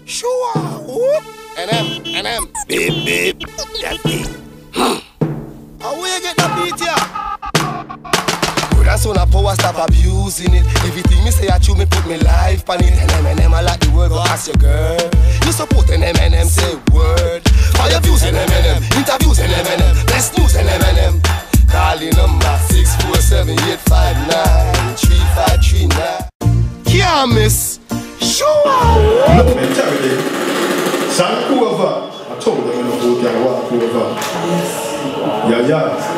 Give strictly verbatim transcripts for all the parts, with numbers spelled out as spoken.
Sure. Whoop. N M, N M. Beep, beep. That beat. How will you get that beat here? That's when I power stop abusing it. Everything me say I chew me put me life on it. And M and M I like the word, go ask your girl. You support an M and M, say word. Fire views and M and M, interviews and M and M, best news and M and M. Calling number six four seven eight five nine three five three nine. Can't miss. Sure. Look, man, tell me, San Cuova. I told them in the boat, I walk over. Yeah, yeah.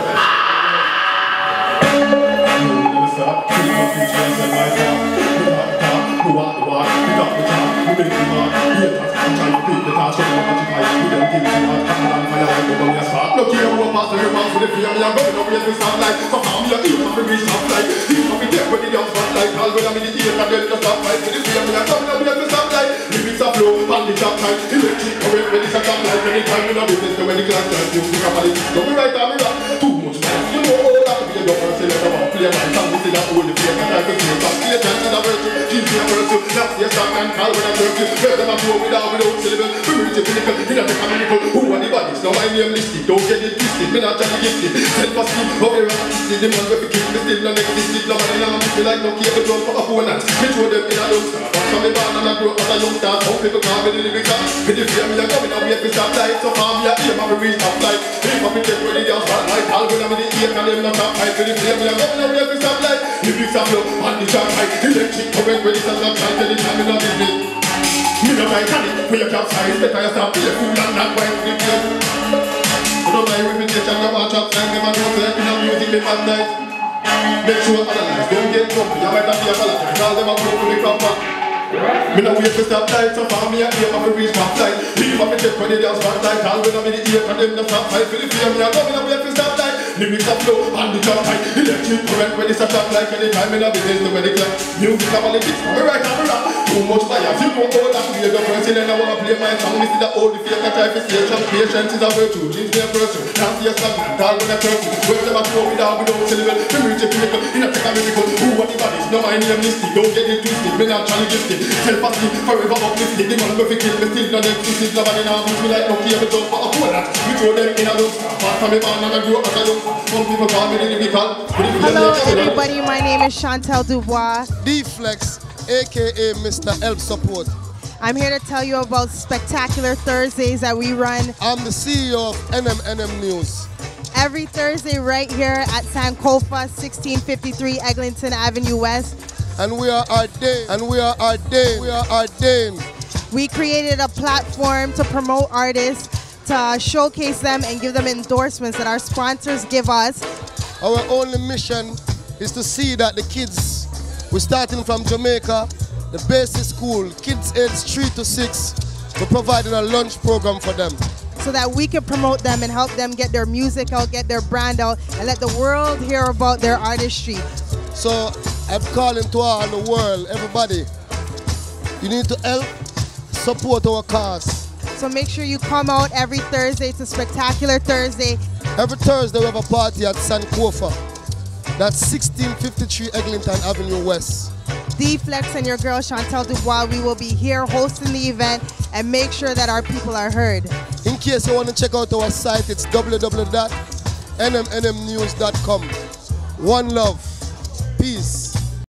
Look here, we're past the remarks with the fear. I'm going to raise the sunlight. So how me a eat of the reach of light. He's not get with the young spotlight. I'll go down in the ear and then just stop fight. With the fear, I'm going to raise the sunlight. Lyrics are flow, and the job time. Electric current, when it's a job light. Anytime in a business, when the class starts, you pick up a little. Don't be right on me, rock. Too much time. You know all that. You don't want to say that I want to play my song. This is that old fear. I try to see it. See a chance in a virtue. Keep me a virtue. That's the song and call when I work you. Where them I go without, without syllable. We reach a pinnacle. In a mechanical. Who are the bodies? Now my name listed. Don't get it twisted. Me not trying to get it. Self-esteem. How they run. The man with the kid. Me still not existed. No man in a man. Me like no cable drum for opponents. Me throw them in a young star. But from the band and I grow up as a young star. How people can't be the lyrics up. Me the fear me a coming up. Wait for stop light. So far me a aim of a reach top light. If I be take ready down spotlight. I'll go down with the ear and them not top light. Me the fear me a coming up. Wait for stop light. Lyrics are flow. And the job light. Electric current. When it's a stop light. Anytime in a business. Me no like it, when you capsize, better you stop play fool and not wine with you. You don't like reputation, you watch out, and them and don't say in a music live at night. Make sure analyze, don't get grumpy, you might have to apologize, all them a go to the proper. Me no wait to stop light, so far me a aim of a reach top light. Leave up me take when they dance spotlight, all when I'm in the ear, and them no stop fight. For the fear me a go, me no wait to stop light. Lyrics are flow, and the job tight. Electric current, when it's a shot like anytime in a business, the way they clap. Music and politics, we right and we rap. Too much bias, you don't know that we are the person and I wanna play my song. This is the old fake, I try to station. Patience is a virtue, dreams be a virtue. Can't see a song, tall when I turn. Where them a flow without, without syllable. We reach a pinnacle, in a take a miracle. Who are the bodies? No, my name listed. Don't get it twisted, me not trying to gift it. Self-esteem, forever uplifted. The man with a kid, me still not existed. Nobody now push me like no cable drum for a opponent. We throw them in a dust. Apart from me man and I grew up as a young. Some people call me the lyrical. Hello everybody, my name is Chantel Dubois. D-Flex, aka Mister Help Support. I'm here to tell you about Spectacular Thursdays that we run. I'm the C E O of N M N M News. Every Thursday right here at Sankofa, sixteen fifty-three Eglinton Avenue West. And we are ordained, and we are ordained, we are ordained. We created a platform to promote artists, to showcase them and give them endorsements that our sponsors give us. Our only mission is to see that the kids, we're starting from Jamaica, the basic school, kids aged three to six, we're providing a lunch program for them. So that we can promote them and help them get their music out, get their brand out, and let the world hear about their artistry. So I'm calling to all the world, everybody, you need to help support our cause. So make sure you come out every Thursday to Spectacular Thursday. Every Thursday we have a party at Sankofa. That's sixteen fifty-three Eglinton Avenue West. D-Flex and your girl Chantel Dubois, we will be here hosting the event and make sure that our people are heard. In case you want to check out our site, it's w w w dot n m n m news dot com. One love. Peace.